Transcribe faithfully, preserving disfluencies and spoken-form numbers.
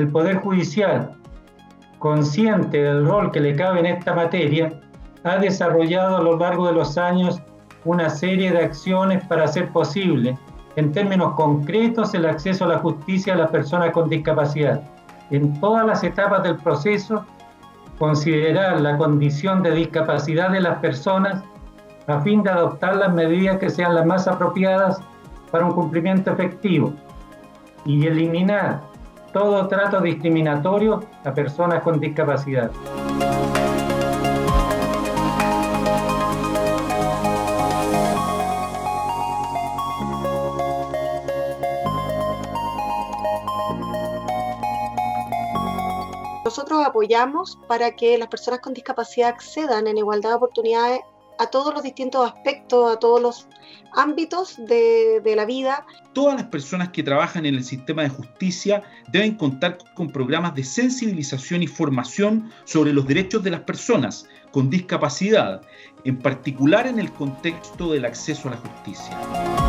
El Poder Judicial, consciente del rol que le cabe en esta materia, ha desarrollado a lo largo de los años una serie de acciones para hacer posible, en términos concretos, el acceso a la justicia a las personas con discapacidad. En todas las etapas del proceso, considerar la condición de discapacidad de las personas a fin de adoptar las medidas que sean las más apropiadas para un cumplimiento efectivo y eliminar todo trato discriminatorio a personas con discapacidad. Nosotros apoyamos para que las personas con discapacidad accedan en igualdad de oportunidades a todos los distintos aspectos, a todos los ámbitos de, de la vida. Todas las personas que trabajan en el sistema de justicia deben contar con programas de sensibilización y formación sobre los derechos de las personas con discapacidad, en particular en el contexto del acceso a la justicia.